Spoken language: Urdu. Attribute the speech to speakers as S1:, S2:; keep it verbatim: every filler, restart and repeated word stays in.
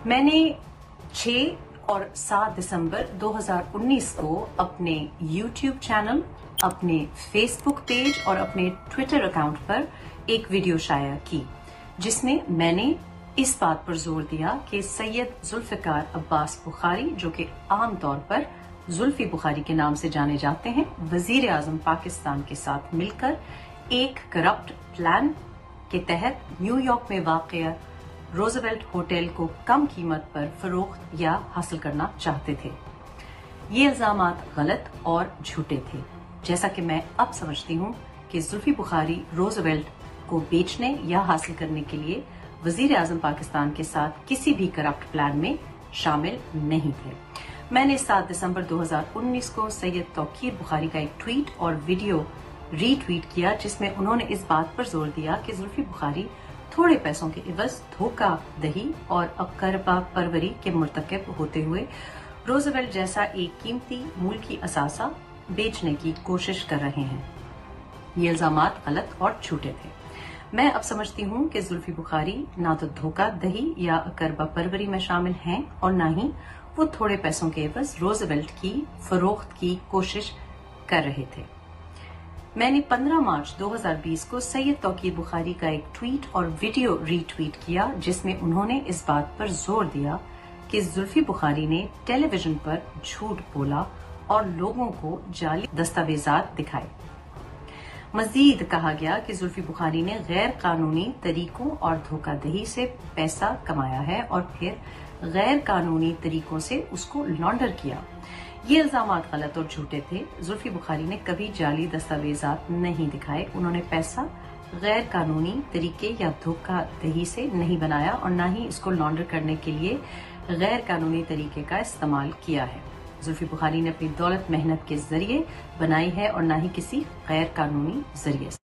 S1: میں نے چھ اور سات دسمبر دو ہزار انیس کو اپنے یوٹیوب چینل، اپنے فیس بک پیج اور اپنے ٹویٹر اکاؤنٹ پر ایک ویڈیو شائع کی جس میں میں نے اس بات پر زور دیا کہ سید ذوالفقار عباس بخاری، جو کہ عام طور پر زلفی بخاری کے نام سے جانے جاتے ہیں، وزیر اعظم پاکستان کے ساتھ مل کر ایک کرپٹ پلان کے تحت نیو یارک میں واقع روزویلٹ ہوٹل کو کم قیمت پر فروخت یا حاصل کرنا چاہتے تھے۔ یہ الزامات غلط اور جھوٹے تھے، جیسا کہ میں اب سمجھتی ہوں کہ زلفی بخاری روزویلٹ کو بیچنے یا حاصل کرنے کے لیے وزیر اعظم پاکستان کے ساتھ کسی بھی کرپٹ پلان میں شامل نہیں تھے۔ میں نے سات دسمبر دو ہزار انیس کو سید توقیر بخاری کا ایک ٹویٹ اور ویڈیو ری ٹویٹ کیا جس میں انہوں نے اس بات پر زور دیا کہ زلفی بخاری تھوڑے پیسوں کے عوض دھوکہ دہی اور اقربا پروری کے مرتکب ہوتے ہوئے روزویلٹ جیسا ایک قیمتی ملکی اثاثہ بیچنے کی کوشش کر رہے ہیں۔ یہ الزامات غلط اور جھوٹے تھے۔ میں اب سمجھتی ہوں کہ زلفی بخاری نہ تو دھوکہ دہی یا اقربا پروری میں شامل ہیں اور نہ ہی وہ تھوڑے پیسوں کے عوض روزویلٹ کی فروخت کی کوشش کر رہے تھے۔ میں نے پندرہ مارچ دو ہزار بیس کو سید توقیر بخاری کا ایک ٹویٹ اور ویڈیو ری ٹویٹ کیا جس میں انہوں نے اس بات پر زور دیا کہ زلفی بخاری نے ٹیلی ویژن پر جھوٹ بولا اور لوگوں کو جعلی دستاویزات دکھائے۔ مزید کہا گیا کہ زلفی بخاری نے غیر قانونی طریقوں اور دھوکہ دہی سے پیسہ کمایا ہے اور پھر غیر قانونی طریقوں سے اس کو لانڈر کیا۔ یہ الزامات غلط اور جھوٹے تھے۔ زلفی بخاری نے کبھی جعلی دستاویزات نہیں دکھائے، انہوں نے پیسہ غیر قانونی طریقے یا دھوکہ دہی سے نہیں بنایا اور نہ ہی اس کو لانڈر کرنے کے لیے غیر قانونی طریقے کا استعمال کیا ہے۔ زلفی بخاری نے اپنی دولت محنت کے ذریعے بنائی ہے اور نہ ہی کسی غیر قانونی ذریعے سے۔